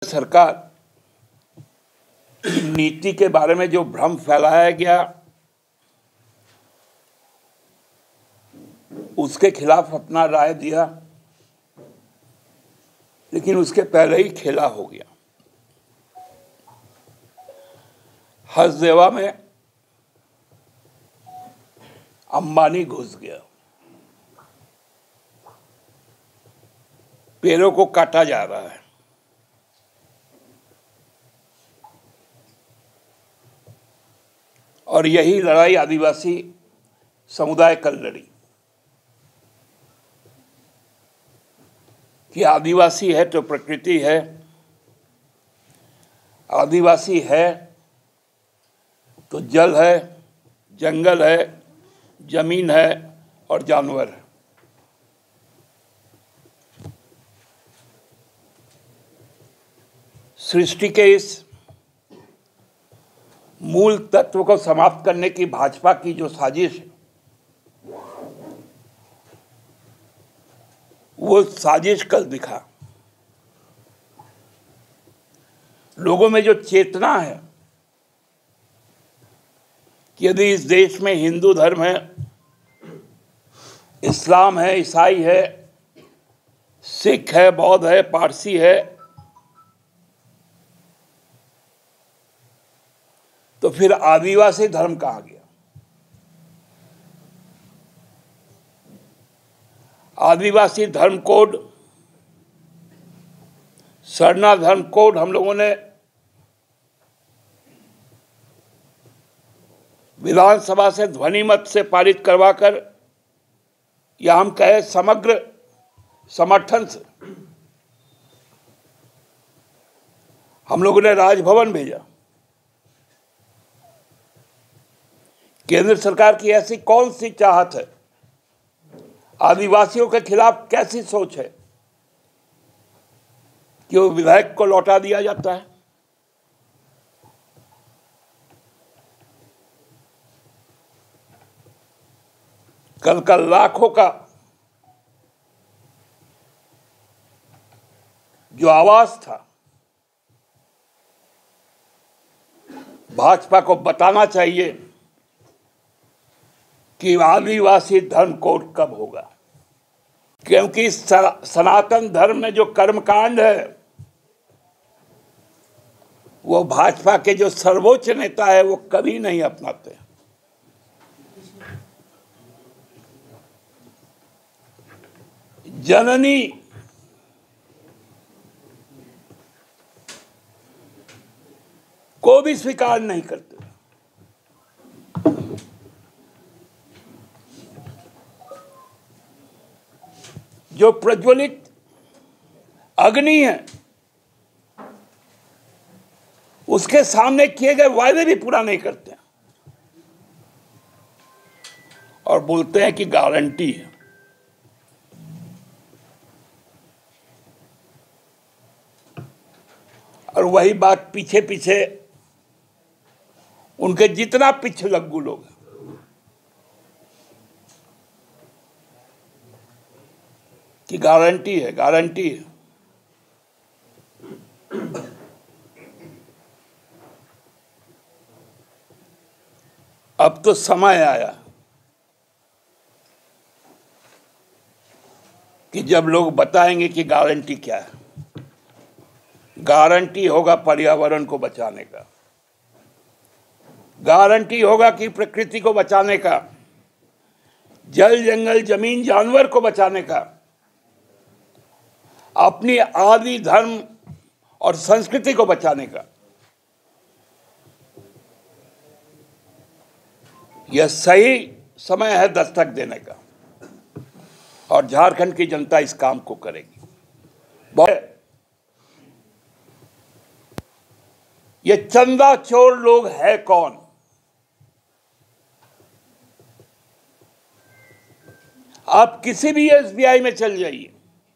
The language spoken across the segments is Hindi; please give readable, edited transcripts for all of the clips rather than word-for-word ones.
सरकार की नीति के बारे में जो भ्रम फैलाया गया, उसके खिलाफ अपना राय दिया, लेकिन उसके पहले ही खेला हो गया। हसदेवा में अंबानी घुस गया, पेड़ों को काटा जा रहा है। और यही लड़ाई आदिवासी समुदाय कल लड़ी कि आदिवासी है तो प्रकृति है, आदिवासी है तो जल है, जंगल है, जमीन है और जानवर है। सृष्टि के इस मूल तत्व को समाप्त करने की भाजपा की जो साजिश है, वो साजिश कल दिखा। लोगों में जो चेतना है कि यदि इस देश में हिंदू धर्म है, इस्लाम है, ईसाई है, सिख है, बौद्ध है, पारसी है, तो फिर आदिवासी धर्म कहाँ गया? आदिवासी धर्म कोड, सरना धर्म कोड हम लोगों ने विधानसभा से ध्वनिमत से पारित करवाकर, या हम कहें समग्र समर्थन से हम लोगों ने राजभवन भेजा। केंद्र सरकार की ऐसी कौन सी चाहत है, आदिवासियों के खिलाफ कैसी सोच है कि वो विधेयक को लौटा दिया जाता है? कल लाखों का जो आवाज था, भाजपा को बताना चाहिए कि आदिवासी धर्म कोड कब होगा, क्योंकि सनातन धर्म में जो कर्मकांड है वो भाजपा के जो सर्वोच्च नेता है वो कभी नहीं अपनाते। जननी को भी स्वीकार नहीं करते। जो प्रज्वलित अग्नि है, उसके सामने किए गए वायदे भी पूरा नहीं करते और बोलते हैं कि गारंटी है। और वही बात पीछे पीछे उनके जितना पीछे लग्गू लोग हैं, कि गारंटी है, गारंटी है। अब तो समय आया कि जब लोग बताएंगे कि गारंटी क्या है। गारंटी होगा पर्यावरण को बचाने का, गारंटी होगा कि प्रकृति को बचाने का, जल जंगल जमीन जानवर को बचाने का, अपनी आदि धर्म और संस्कृति को बचाने का। यह सही समय है दस्तक देने का, और झारखंड की जनता इस काम को करेगी। ये चंदा चोर लोग है कौन? आप किसी भी एसबीआई में चल जाइए,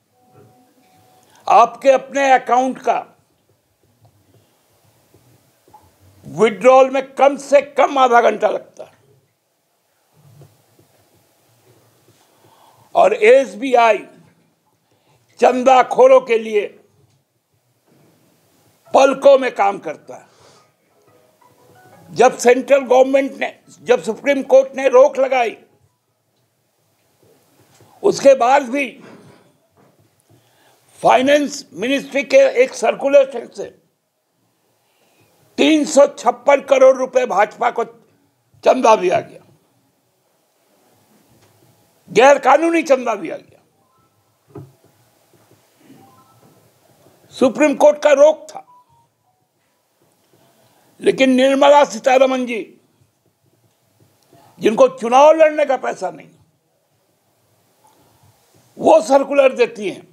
आपके अपने अकाउंट का विड्रॉल में कम से कम आधा घंटा लगता है, और एसबीआई चंदाखोरों के लिए पलकों में काम करता है। जब सेंट्रल गवर्नमेंट ने, जब सुप्रीम कोर्ट ने रोक लगाई, उसके बाद भी फाइनेंस मिनिस्ट्री के एक सर्कुलेशन से 356 करोड़ रुपए भाजपा को चंदा दिया गया, गैर कानूनी चंदा दिया गया। सुप्रीम कोर्ट का रोक था, लेकिन निर्मला सीतारमण जी, जिनको चुनाव लड़ने का पैसा नहीं, वो सर्कुलर देती हैं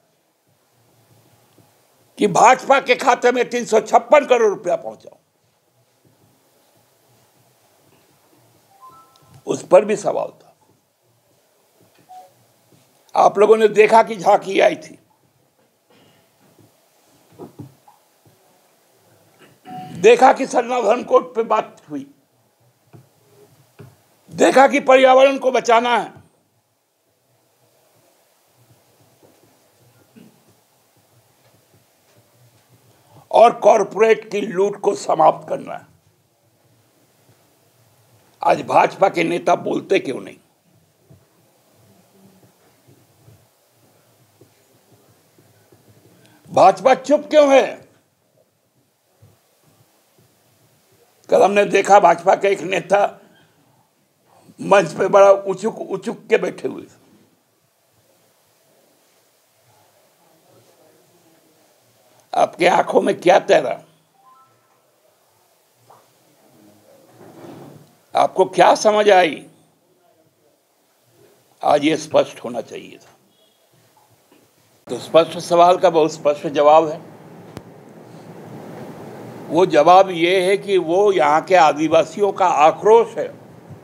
कि भाजपा के खाते में 356 करोड़ रुपया पहुंचाओ। उस पर भी सवाल था। आप लोगों ने देखा कि झांकी आई थी, देखा कि संविधान कोर्ट पे बात हुई, देखा कि पर्यावरण को बचाना है, और कॉरपोरेट की लूट को समाप्त करना है। आज भाजपा के नेता बोलते क्यों नहीं? भाजपा चुप क्यों है? कल हमने देखा भाजपा के एक नेता मंच पे बड़ा उचुक के बैठे हुए। आपके आंखों में क्या तैरा? आपको क्या समझ आई? आज ये स्पष्ट होना चाहिए था। तो स्पष्ट सवाल का बहुत स्पष्ट जवाब है। वो जवाब ये है कि वो यहाँ के आदिवासियों का आक्रोश है।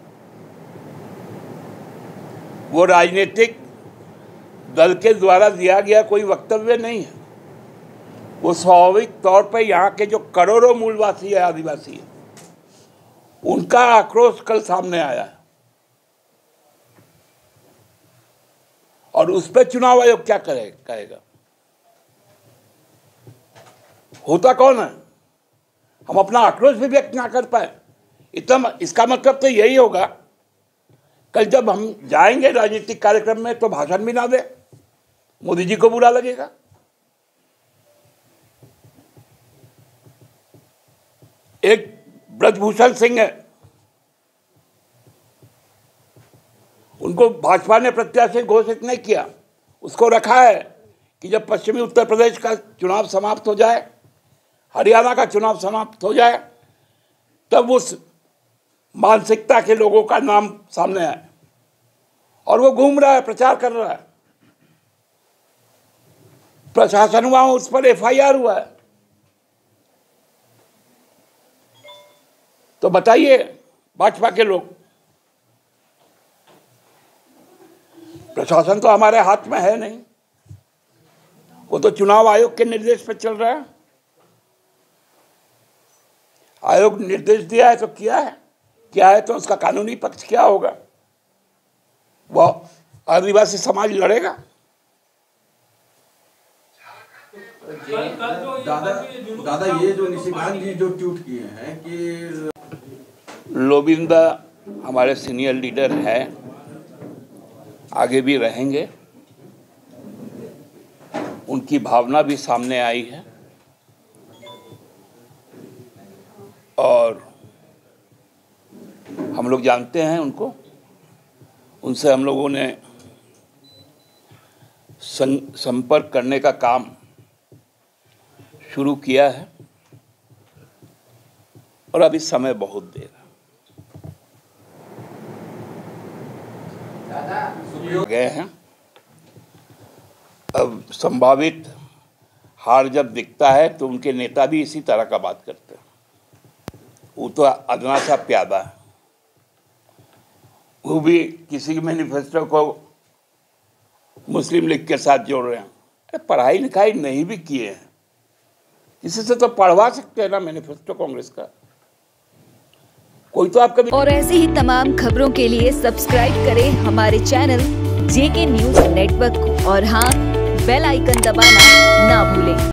वो राजनीतिक दल के द्वारा दिया गया कोई वक्तव्य नहीं है। वो स्वाभाविक तौर पर यहाँ के जो करोड़ों मूलवासी है, आदिवासी है, उनका आक्रोश कल सामने आया है। और उस पर चुनाव आयोग क्या कहेगा? होता कौन है? हम अपना आक्रोश भी व्यक्त ना कर पाए, इतना इसका मतलब तो यही होगा कल जब हम जाएंगे राजनीतिक कार्यक्रम में तो भाषण भी ना दे, मोदी जी को बुरा लगेगा। एक ब्रजभूषण सिंह है, उनको भाजपा ने प्रत्याशी घोषित नहीं किया, उसको रखा है कि जब पश्चिमी उत्तर प्रदेश का चुनाव समाप्त हो जाए, हरियाणा का चुनाव समाप्त हो जाए, तब उस मानसिकता के लोगों का नाम सामने आए। और वो घूम रहा है, प्रचार कर रहा है। प्रशासन हुआ, उस पर एफआईआर हुआ है। तो बताइए भाजपा के लोग, प्रशासन तो हमारे हाथ में है नहीं, वो तो चुनाव आयोग के निर्देश पर चल रहा है। आयोग निर्देश दिया है तो किया है, क्या है तो उसका कानूनी पक्ष क्या होगा? वो आदिवासी समाज लड़ेगा। दादा ये जो निशिकांत जी जो ट्वीट किए हैं कि लोबिंदा हमारे सीनियर लीडर हैं, आगे भी रहेंगे, उनकी भावना भी सामने आई है और हम लोग जानते हैं उनको, उनसे हम लोगों ने संपर्क करने का काम शुरू किया है और अभी समय बहुत देर गए हैं। अब संभावित हार जब दिखता है तो उनके नेता भी इसी तरह का बात करते हैं। वो तो अदना सा प्यादा है, वो भी किसी के मैनिफेस्टो को मुस्लिम लीग के साथ जोड़ रहे हैं। अरे पढ़ाई लिखाई नहीं भी किए हैं, किसी से तो पढ़वा सकते हैं ना मैनिफेस्टो कांग्रेस का, कोई तो आपका। और ऐसे ही तमाम खबरों के लिए सब्सक्राइब करें हमारे चैनल जेके न्यूज नेटवर्क को और हाँ, बेल आइकन दबाना ना भूलें।